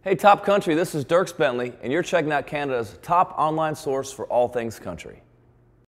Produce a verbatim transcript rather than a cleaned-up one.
Hey Top Country, this is Dierks Bentley, and you're checking out Canada's top online source for all things country.